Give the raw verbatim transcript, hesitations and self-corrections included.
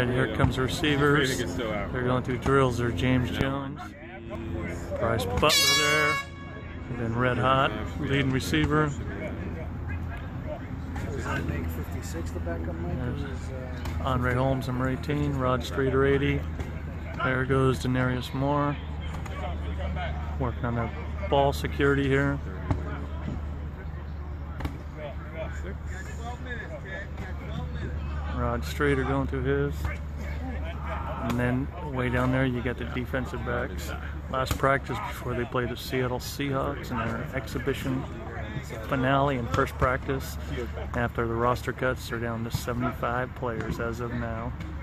right, here comes the receivers. They're going through drills. They're James Jones, Bryce Butler there, and then Red Hot, leading receiver. There's Andre Holmes, number eighteen, Rod Streeter, eighty. There goes Denarius Moore, working on their ball security here. Rod Streeter going through his. And then way down there you got the defensive backs. Last practice before they play the Seattle Seahawks in their exhibition finale and first practice. After the roster cuts, they're down to seventy-five players as of now.